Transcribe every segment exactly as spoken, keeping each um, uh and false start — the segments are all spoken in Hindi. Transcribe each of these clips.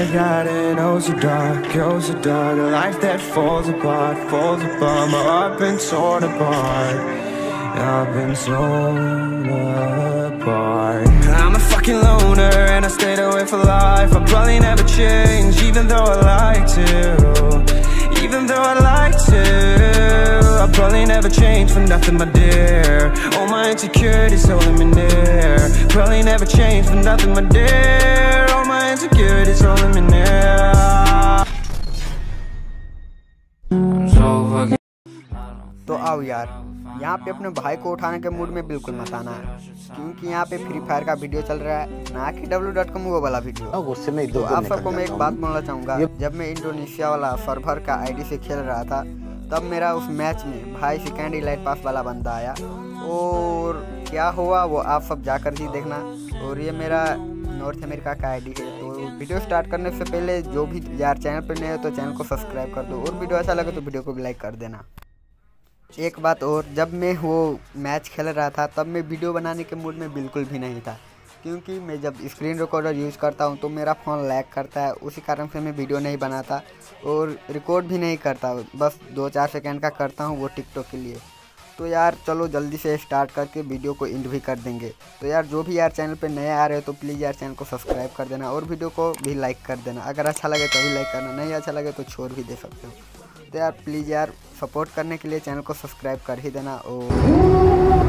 got it, oh so dark, oh so dark. A life that falls apart, falls apart. My heart been torn apart, I've been torn apart. I'm a fucking loner and I stayed away for life. I'll probably never change, even though I like to. Even though I like to, I'll probably never change for nothing, my dear. All my insecurities holding me near. Probably never change for nothing, my dear. All my insecurities holding me near. तो आओ यार, यहाँ पे अपने भाई को उठाने के मूड में बिल्कुल मत आना, क्योंकि यहाँ पे फ्री फायर का वीडियो चल रहा है, ना कि डब्ल्यू डॉट कॉम वो वाला वीडियो। गुस्से में तो आप सबको मैं एक बात बोलना चाहूँगा, जब मैं इंडोनेशिया वाला सर्वर का आईडी से खेल रहा था, तब मेरा उस मैच में भाई सेकेंड इलाइट पास वाला बंदा आया, और क्या हुआ वो आप सब जाकर ही देखना। और ये मेरा नॉर्थ अमेरिका का आईडी है। तो वीडियो स्टार्ट करने से पहले जो भी यार चैनल पर नए हो तो चैनल को सब्सक्राइब कर दो, और वीडियो अच्छा लगे तो वीडियो को भी लाइक कर देना। एक बात और, जब मैं वो मैच खेल रहा था तब मैं वीडियो बनाने के मूड में बिल्कुल भी नहीं था, क्योंकि मैं जब स्क्रीन रिकॉर्डर यूज़ करता हूँ तो मेरा फ़ोन लैग करता है, उसी कारण से मैं वीडियो नहीं बनाता और रिकॉर्ड भी नहीं करता, बस दो चार सेकंड का करता हूँ वो टिकटॉक के लिए। तो यार चलो जल्दी से स्टार्ट करके वीडियो को एंड भी कर देंगे। तो यार जो भी यार चैनल पे नए आ रहे हो तो प्लीज़ यार चैनल को सब्सक्राइब कर देना, और वीडियो को भी लाइक कर देना। अगर अच्छा लगे तो भी लाइक करना, नहीं अच्छा लगे तो छोड़ भी दे सकते हो। तो यार प्लीज़ यार सपोर्ट करने के लिए चैनल को सब्सक्राइब कर ही देना। और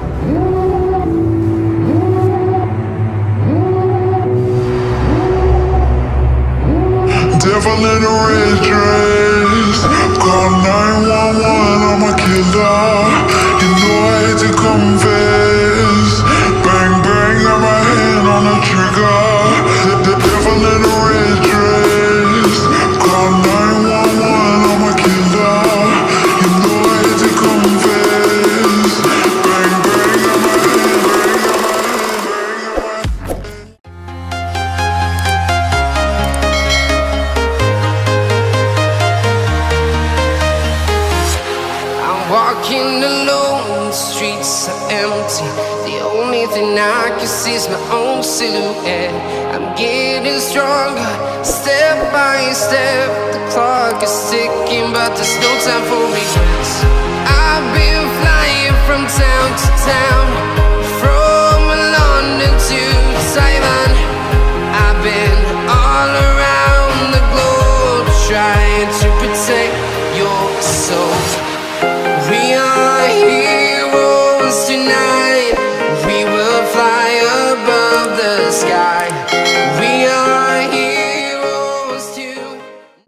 Devil in a red dress, call nine one one, I'm a killer. You know I hate to confess. Bang bang, got my hand on the trigger. The, the devil in a red dress, call nine one one, I'm a killer. You know I hate to confess. Bang bang, got my hand, bang, got my hand, bang, got my hand. Walking alone, the streets are empty. The only thing I can see is my own silhouette. I'm getting stronger, step by step. The clock is ticking, but there's no time for regrets. I've been flying from town to town, from London to Taiwan. I've been all around the globe, trying to protect your soul. We are heroes tonight. We will fly above the sky. We are heroes tonight.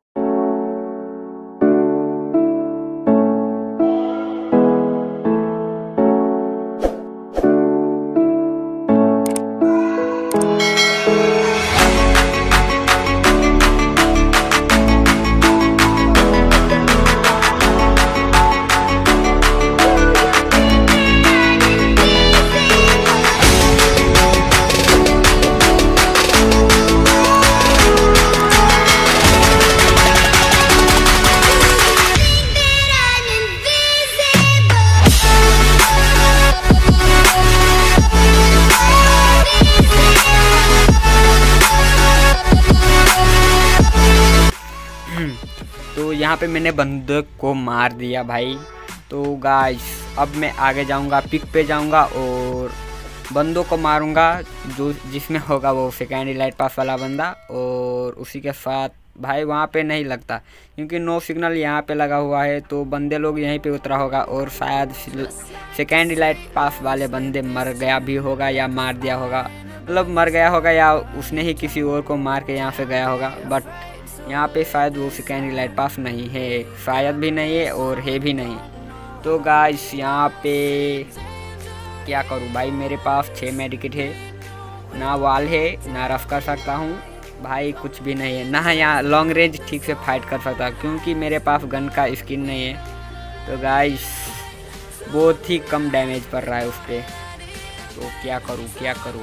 तो यहाँ पे मैंने बंदूक को मार दिया भाई। तो गाइस अब मैं आगे जाऊँगा, पिक पे जाऊँगा और बंदों को मारूँगा जो जिसमें होगा वो सेकेंड इलाइट पास वाला बंदा। और उसी के साथ भाई वहाँ पे नहीं लगता क्योंकि नो सिग्नल यहाँ पे लगा हुआ है, तो बंदे लोग यहीं पे उतरा होगा और शायद सेकेंड इलाइट पास वाले बंदे मर गया भी होगा या मार दिया होगा, मतलब मर गया होगा या उसने ही किसी और को मार के यहाँ से गया होगा। बट यहाँ पे शायद वो सेकेंड इलाइट पास नहीं है, शायद भी नहीं है और है भी नहीं। तो गाइस यहाँ पे क्या करूँ भाई, मेरे पास छः मेडिकेट है, ना वाल है ना रफ कर सकता हूँ भाई, कुछ भी नहीं है, ना यहाँ लॉन्ग रेंज ठीक से फाइट कर सकता क्योंकि मेरे पास गन का स्किन नहीं है। तो गाइस बहुत ही कम डैमेज पड़ रहा है उस पर, तो क्या करूँ क्या करूँ।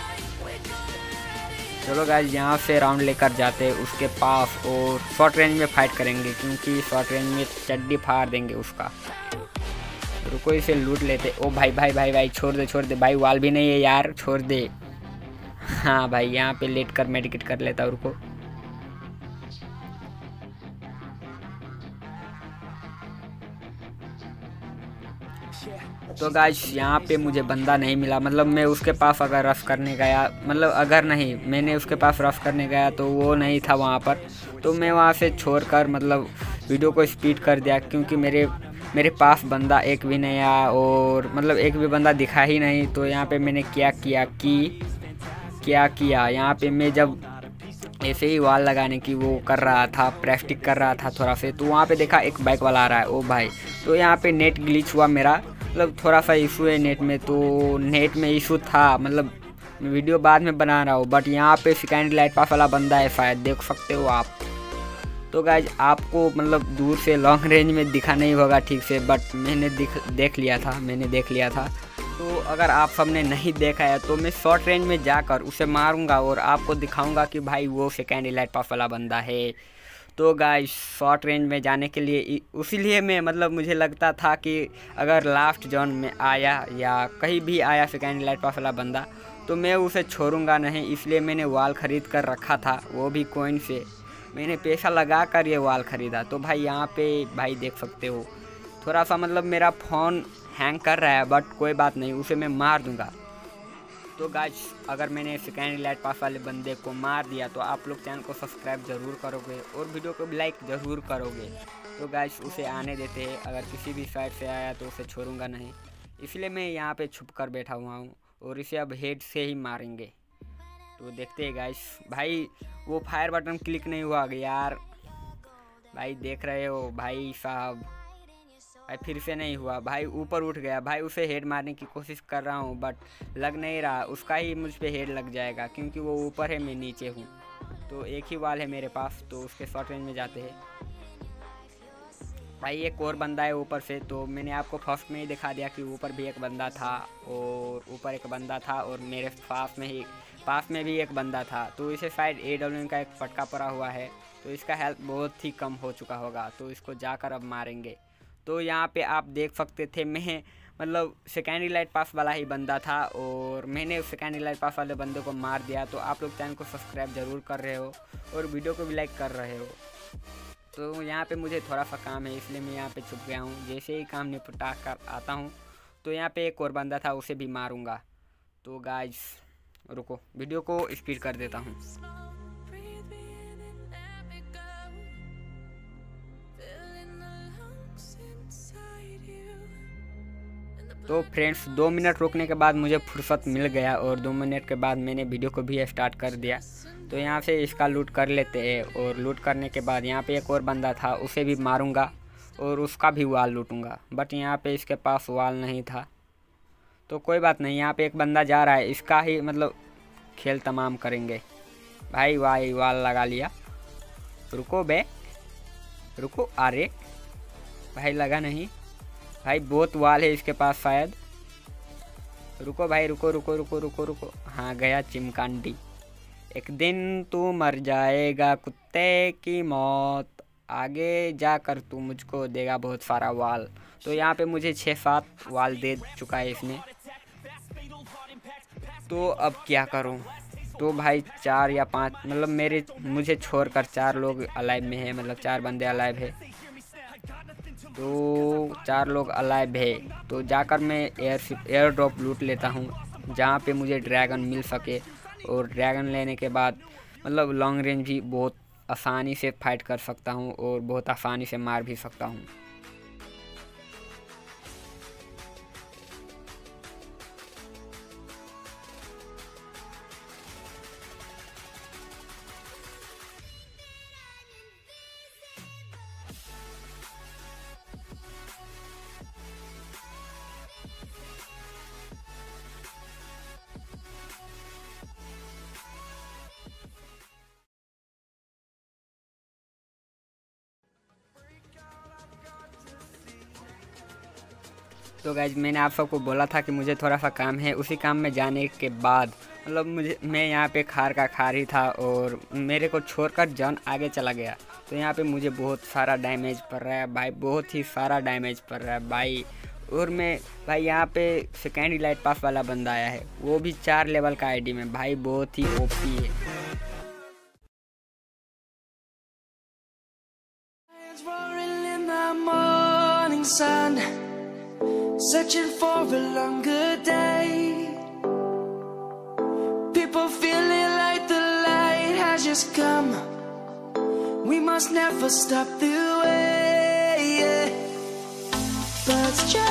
चलो गाइस यहाँ से राउंड लेकर जाते हैं उसके पास और शॉर्ट रेंज में फाइट करेंगे क्योंकि शॉर्ट रेंज में चड्डी फाड़ देंगे उसका। रुको इसे लूट लेते। ओ भाई भाई भाई भाई छोड़ दे छोड़ दे भाई, वाल भी नहीं है यार, छोड़ दे। हाँ भाई यहाँ पे लेट कर मेडिकेट कर लेता। रुको तो गाइस यहाँ पे मुझे बंदा नहीं मिला, मतलब मैं उसके पास अगर रफ करने गया, मतलब अगर नहीं मैंने उसके पास रफ करने गया तो वो नहीं था वहाँ पर, तो मैं वहाँ से छोड़कर मतलब वीडियो को स्पीड कर दिया, क्योंकि मेरे मेरे पास बंदा एक भी नहीं आया और मतलब एक भी बंदा दिखा ही नहीं। तो यहाँ पे मैंने क्या किया कि क्या किया यहाँ पे मैं जब ऐसे ही वाल लगाने की वो कर रहा था, प्रैक्टिस कर रहा था थोड़ा से, तो वहाँ पे देखा एक बाइक वाला आ रहा है, ओ भाई। तो यहाँ पे नेट ग्लिच हुआ मेरा, मतलब थोड़ा सा इशू है नेट में, तो नेट में इशू था, मतलब वीडियो बाद में बना रहा हूँ, बट यहाँ पे सेकेंडरी लाइट पास वाला बंदा है शायद, देख सकते हो आप। तो गाइज आपको मतलब दूर से लॉन्ग रेंज में दिखा नहीं होगा ठीक से, बट मैंने दिख देख लिया था मैंने देख लिया था तो अगर आप सबने नहीं देखा है तो मैं शॉर्ट रेंज में जाकर उसे मारूंगा और आपको दिखाऊंगा कि भाई वो सेकेंडरी लाइट पास वाला बंदा है। तो गाइस शॉर्ट रेंज में जाने के लिए उसीलिए मैं मतलब मुझे लगता था कि अगर लास्ट जोन में आया या कहीं भी आया सेकेंडरी लाइट पास वाला बंदा तो मैं उसे छोड़ूंगा नहीं, इसलिए मैंने वाल ख़रीद कर रखा था, वो भी कॉइन से मैंने पैसा लगा कर ये वाल ख़रीदा। तो भाई यहाँ पे भाई देख सकते हो थोड़ा सा मतलब मेरा फ़ोन हैंग कर रहा है, बट कोई बात नहीं, उसे मैं मार दूंगा। तो गाइस अगर मैंने सेकेंडरी लाइट पास वाले बंदे को मार दिया तो आप लोग चैनल को सब्सक्राइब ज़रूर करोगे और वीडियो को भी लाइक ज़रूर करोगे। तो गाइस उसे आने देते हैं, अगर किसी भी साइड से आया तो उसे छोड़ूंगा नहीं, इसलिए मैं यहाँ पे छुप कर बैठा हुआ हूँ और इसे अब हेड से ही मारेंगे। तो देखते हैं गाइस। भाई वो फायर बटन क्लिक नहीं हुआ यार, भाई देख रहे हो भाई साहब, भाई फिर से नहीं हुआ, भाई ऊपर उठ गया। भाई उसे हेड मारने की कोशिश कर रहा हूँ बट लग नहीं रहा, उसका ही मुझ पे हेड लग जाएगा क्योंकि वो ऊपर है मैं नीचे हूँ। तो एक ही वाल है मेरे पास, तो उसके शॉर्ट रेंज में जाते हैं। भाई एक और बंदा है ऊपर से, तो मैंने आपको फर्स्ट में ही दिखा दिया कि ऊपर भी एक बंदा था और ऊपर एक बंदा था और मेरे पास में ही पास में भी एक बंदा था। तो इसे शायद ए डब्ल्यू का एक पटका पड़ा हुआ है, तो इसका हेल्थ बहुत ही कम हो चुका होगा, तो इसको जाकर अब मारेंगे। तो यहाँ पे आप देख सकते थे मैं मतलब सेकेंडरी लाइट पास वाला ही बंदा था और मैंने सेकेंडरी लाइट पास वाले बंदे को मार दिया। तो आप लोग चैनल को सब्सक्राइब ज़रूर कर रहे हो और वीडियो को भी लाइक कर रहे हो। तो यहाँ पे मुझे थोड़ा सा काम है, इसलिए मैं यहाँ पे छुप गया हूँ। जैसे ही काम निपटा कर आता हूँ तो यहाँ पे एक और बंदा था, उसे भी मारूँगा। तो गाइस रुको, वीडियो को स्पीड कर देता हूँ। तो फ्रेंड्स दो मिनट रुकने के बाद मुझे फुर्सत मिल गया और दो मिनट के बाद मैंने वीडियो को भी स्टार्ट कर दिया। तो यहाँ से इसका लूट कर लेते हैं और लूट करने के बाद यहाँ पे एक और बंदा था, उसे भी मारूंगा और उसका भी वाल लूटूंगा, बट यहाँ पे इसके पास वाल नहीं था। तो कोई बात नहीं, यहाँ पे एक बंदा जा रहा है, इसका ही मतलब खेल तमाम करेंगे। भाई भाई वाल लगा लिया, रुको बे रुको, अरे भाई लगा नहीं, भाई बहुत वाल है इसके पास शायद, रुको भाई रुको रुको रुको रुको रुको, हाँ गया चिमकांडी। एक दिन तू मर जाएगा कुत्ते की मौत, आगे जाकर तू मुझको देगा बहुत सारा वाल। तो यहाँ पे मुझे छः सात वाल दे चुका है इसने, तो अब क्या करूँ। तो भाई चार या पाँच मतलब मेरे मुझे छोड़कर चार लोग अलाइव में है, मतलब चार बंदे अलाइव है, तो चार लोग अलाइव है। तो जाकर मैं एयर एयर ड्रॉप लूट लेता हूँ जहाँ पे मुझे ड्रैगन मिल सके, और ड्रैगन लेने के बाद मतलब लॉन्ग रेंज भी बहुत आसानी से फाइट कर सकता हूँ और बहुत आसानी से मार भी सकता हूँ। तो गाइज मैंने आप सबको बोला था कि मुझे थोड़ा सा काम है, उसी काम में जाने के बाद मतलब मुझे मैं यहाँ पे खार का खार ही था और मेरे को छोड़कर जॉन आगे चला गया। तो यहाँ पे मुझे बहुत सारा डैमेज पड़ रहा है भाई, बहुत ही सारा डैमेज पड़ रहा है भाई। और मैं भाई यहाँ पे सेकेंडरी लाइट पास वाला बंदा आया है, वो भी चार लेवल का आईडी में, भाई बहुत ही ओपी है। searching for a longer day. People feeling like the light has just come. We must never stop the way, yeah. Birds just